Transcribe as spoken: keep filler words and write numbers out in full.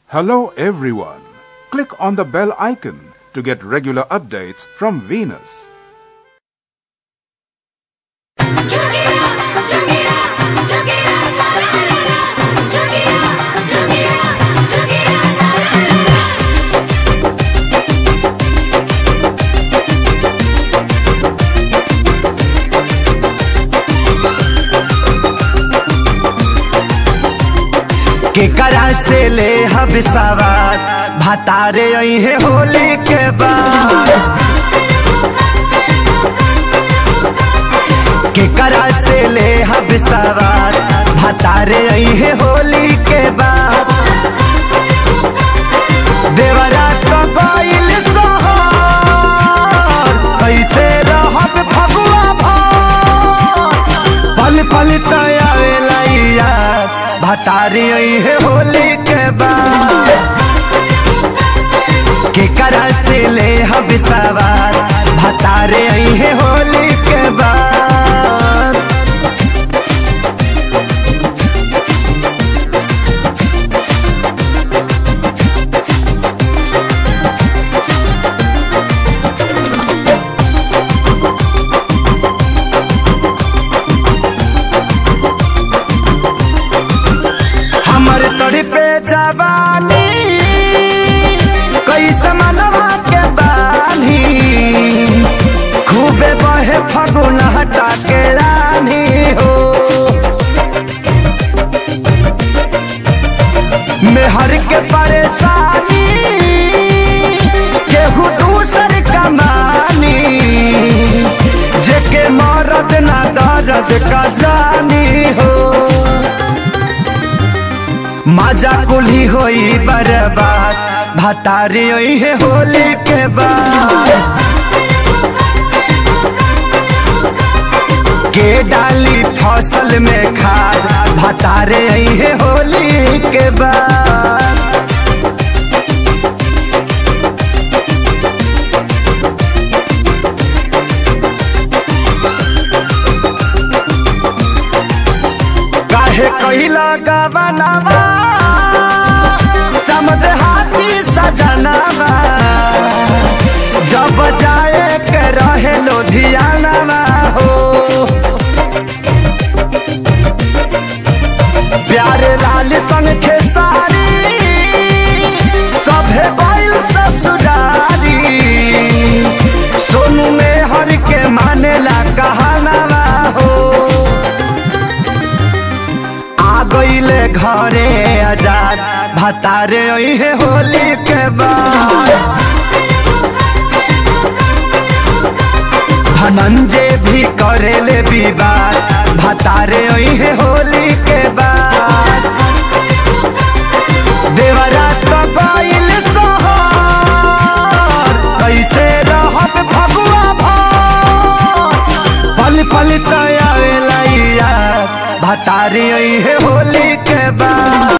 Hello everyone. Click on the bell icon to get regular updates from Venus. केकरा से ले हब सवार भातारे है होली के बाद। केकरा से ले हब सवार भातारे है होली के बाद। देवरा तो गइल सोहर कैसे रहब फगुआ भर पल पल तयावेला यार भातारी है होली के बाद। केकरा से ले हब सवार भातारे है होली के बाद। हमर तोड़ी पे जवानी कैसे मनवा के बानी खूबे बहे फगुन हटा के रानी हो। मेहर के परेशानी केहू दूसर कमानी जेके मरद ना दर्द का जानी हो। मजा कुली होई बर्बाद भातारी है होली के बाद। के डाली फसल में खाद भातारे है होली के बाद। काहे कहिला गवनावा समद हाथी सजनावा जब जाए के रहे लुधियानावा हो। प्यारे लाल संग खेसारी सभे बैल ससुरारी सोनू में हर के मानेला कहानावा हो। आ गईले घरे आजाद भातारे है होली के बाद। धनंजय भी करेले विवाद भातारे है होली के बाद। देवरा तो गइल सोहर कैसे रहब फगुआ भर पल पल तयावेला यार भातारी है होली के बाद।